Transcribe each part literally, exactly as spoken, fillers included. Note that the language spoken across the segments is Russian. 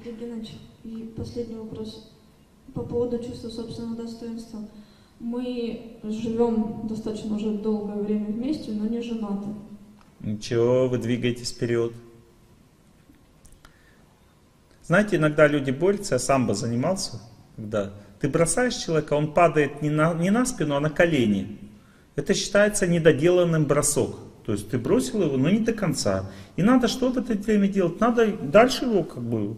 Андрей Геннадьевич, и последний вопрос по поводу чувства собственного достоинства. Мы живем достаточно уже долгое время вместе, но не женаты. Ничего, вы двигаетесь вперед. Знаете, иногда люди борются, я самбо занимался, когда ты бросаешь человека, он падает не на, не на спину, а на колени. Это считается недоделанным бросок. То есть ты бросил его, но не до конца. И надо что в это время делать? Надо дальше его как бы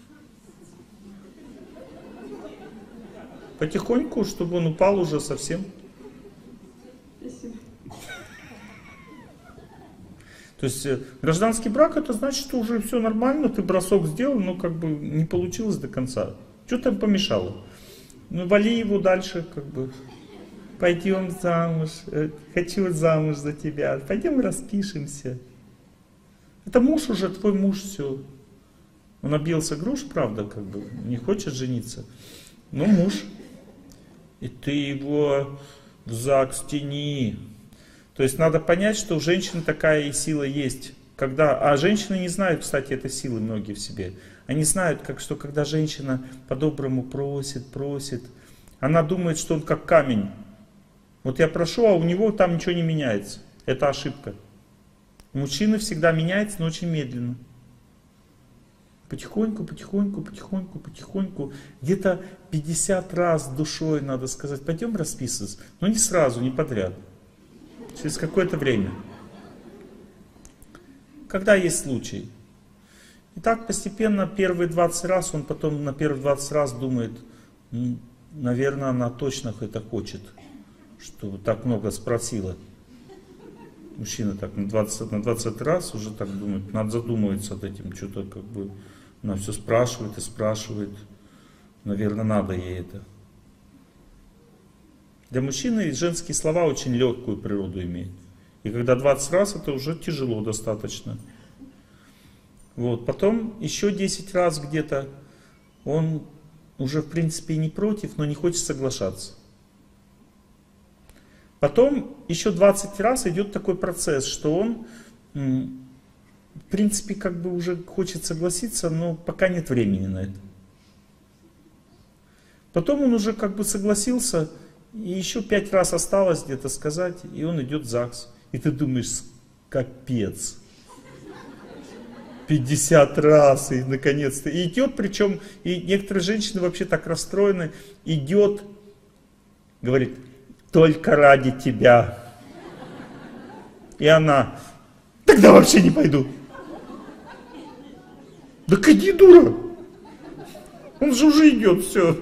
потихоньку, чтобы он упал уже совсем. Спасибо. То есть гражданский брак, это значит, что уже все нормально, ты бросок сделал, но как бы не получилось до конца. Что там помешало? Ну вали его дальше, как бы. Пойдем замуж, хочу замуж за тебя, пойдем распишемся. Это муж уже, твой муж, все. Он объелся груш, правда, как бы, не хочет жениться, но муж. И ты его в ЗАГС тяни. То есть надо понять, что у женщины такая и сила есть. Когда, а женщины не знают, кстати, этой силы многие в себе. Они знают, как, что когда женщина по-доброму просит, просит, она думает, что он как камень. Вот я прошу, а у него там ничего не меняется. Это ошибка. У мужчины всегда меняется, но очень медленно. Потихоньку, потихоньку, потихоньку, потихоньку. Где-то пятьдесят раз душой надо сказать, пойдем расписываться. Но не сразу, не подряд. Через какое-то время. Когда есть случай. И так постепенно первые двадцать раз, он потом на первые двадцать раз думает, наверное, она точно это хочет. Что так много спросила. Мужчина так на двадцать, на двадцать раз уже так думает, надо задумываться над этим, что-то как бы, она все спрашивает и спрашивает, наверное, надо ей это. Для мужчины женские слова очень легкую природу имеют. И когда двадцать раз, это уже тяжело достаточно. Вот. Потом еще десять раз где-то он уже в принципе не против, но не хочет соглашаться. Потом еще двадцать раз идет такой процесс, что он, в принципе, как бы уже хочет согласиться, но пока нет времени на это. Потом он уже как бы согласился, и еще пять раз осталось где-то сказать, и он идет в ЗАГС. И ты думаешь, капец. пятьдесят раз, и наконец-то. И идет, причем, и некоторые женщины вообще так расстроены, идет, говорит, только ради тебя. И она, тогда вообще не пойду. Да иди, дура. Он же уже идет, все.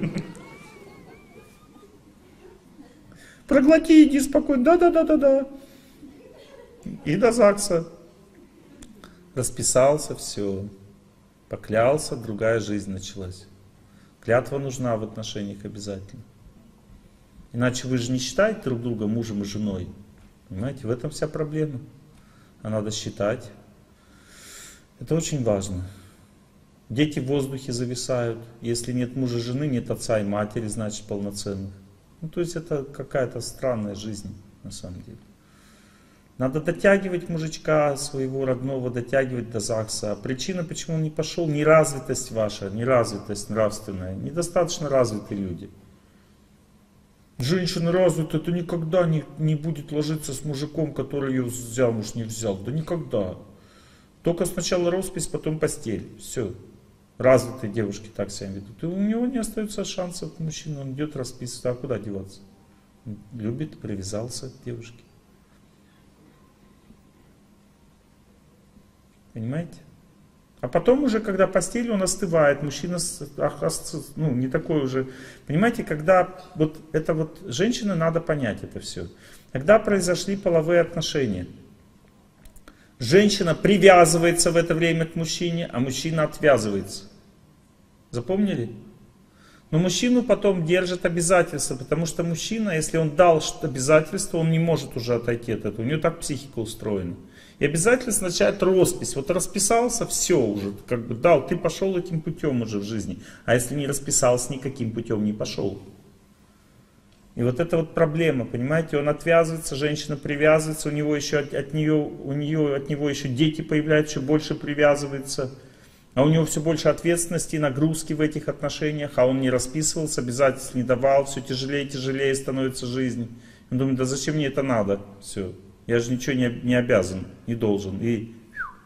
Проглоти, иди спокойно. Да-да-да-да-да. И до ЗАГСа. Расписался, все. Поклялся, другая жизнь началась. Клятва нужна в отношениях обязательно. Иначе вы же не считаете друг друга мужем и женой. Понимаете, в этом вся проблема. А надо считать. Это очень важно. Дети в воздухе зависают. Если нет мужа и жены, нет отца и матери, значит, полноценных. Ну, то есть это какая-то странная жизнь, на самом деле. Надо дотягивать мужичка своего родного, дотягивать до ЗАГСа. А причина, почему он не пошел, неразвитость ваша, неразвитость нравственная. Недостаточно развитые люди. Женщина развитая, это никогда не, не будет ложиться с мужиком, который ее замуж не взял. Да никогда. Только сначала роспись, потом постель. Все. Развитые девушки так себя ведут. И у него не остается шансов мужчины. Он идет расписываться. А куда деваться? Любит, привязался к девушке. Понимаете? А потом уже, когда постель, он остывает, мужчина, ну, не такой уже. Понимаете, когда вот это вот, женщины надо понять это все. Когда произошли половые отношения, женщина привязывается в это время к мужчине, а мужчина отвязывается. Запомнили? Но мужчину потом держат обязательства, потому что мужчина, если он дал обязательство, он не может уже отойти от этого. У него так психика устроена. И обязательно означает роспись. Вот расписался, все уже, как бы дал, ты пошел этим путем уже в жизни. А если не расписался, никаким путем не пошел. И вот это вот проблема, понимаете, он отвязывается, женщина привязывается, у него еще от, от нее, у нее от него еще дети появляются, еще больше привязывается. А у него все больше ответственности и нагрузки в этих отношениях, а он не расписывался, обязательств не давал, все тяжелее и тяжелее становится жизнь. Он думает, да зачем мне это надо? Все, я же ничего не, не обязан, не должен. И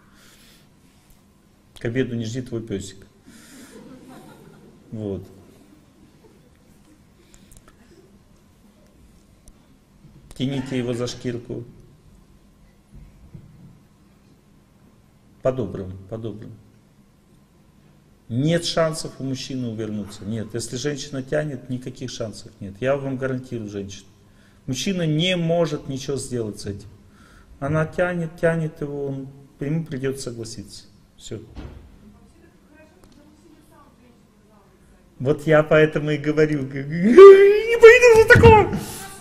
к обеду не жди твой песик. Вот. Тяните его за шкирку. По-доброму, по-доброму. Нет шансов у мужчины увернуться. Нет, если женщина тянет, никаких шансов нет. Я вам гарантирую, женщина. Мужчина не может ничего сделать с этим. Она тянет, тянет его, он, ему придется согласиться. Все. Вот я поэтому и говорю, не пойду за такого.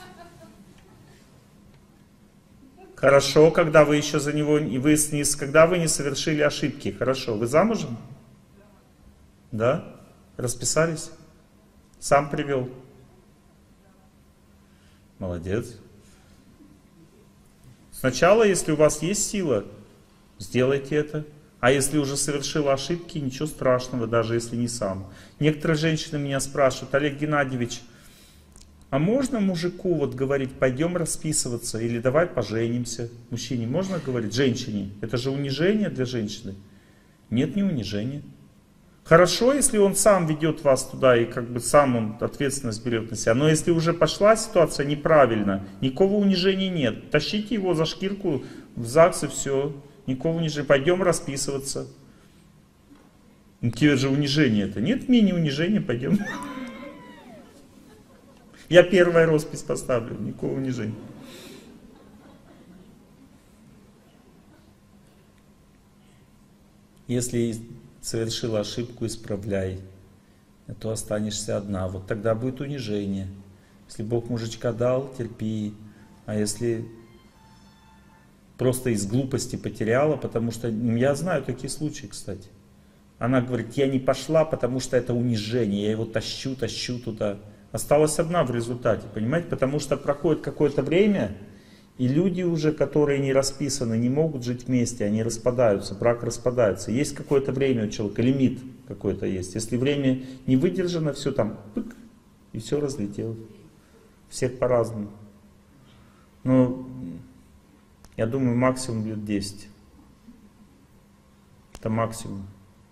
Хорошо, когда вы еще за него, и вы, когда вы не совершили ошибки. Хорошо, вы замужем? Да? Расписались? Сам привел? Молодец. Сначала, если у вас есть сила, сделайте это. А если уже совершила ошибки, ничего страшного, даже если не сам. Некоторые женщины меня спрашивают: Олег Геннадьевич, а можно мужику вот говорить, пойдем расписываться, или давай поженимся? Мужчине можно говорить? Женщине? Это же унижение для женщины? Нет, не унижение. Хорошо, если он сам ведет вас туда и как бы сам он ответственность берет на себя. Но если уже пошла ситуация неправильно, никакого унижения нет. Тащите его за шкирку в ЗАГС и все. Никакого унижения. Пойдем расписываться. Какие же унижения это? Нет мини-унижения, пойдем. Я первая роспись поставлю, никакого унижения. Если совершила ошибку, исправляй, а то останешься одна. Вот тогда будет унижение. Если Бог мужичка дал, терпи. А если просто из глупости потеряла, потому что, я знаю такие случаи, кстати. Она говорит, я не пошла, потому что это унижение, я его тащу, тащу туда. Осталась одна в результате, понимаете? Потому что проходит какое-то время, и люди уже, которые не расписаны, не могут жить вместе, они распадаются, брак распадается. Есть какое-то время у человека, лимит какой-то есть. Если время не выдержано, все там, пык, и все разлетелось. Всех по-разному. Но я думаю, максимум лет десять. Это максимум.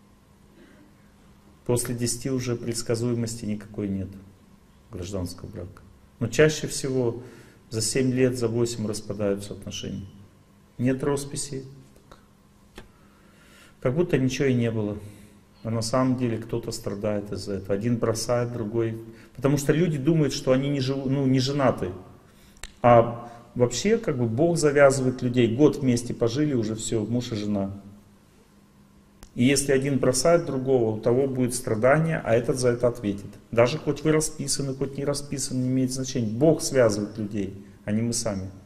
После десяти уже предсказуемости никакой нет гражданского брака. Но чаще всего за семь лет, за восемь распадаются отношения. Нет росписи. Как будто ничего и не было. А на самом деле кто-то страдает из-за этого. Один бросает, другой. Потому что люди думают, что они не, живут, ну, не женаты. А вообще как бы Бог завязывает людей. Год вместе пожили, уже все, муж и жена. И если один бросает другого, у того будет страдание, а этот за это ответит. Даже хоть вы расписаны, хоть не расписаны, не имеет значения. Бог связывает людей, а не мы сами.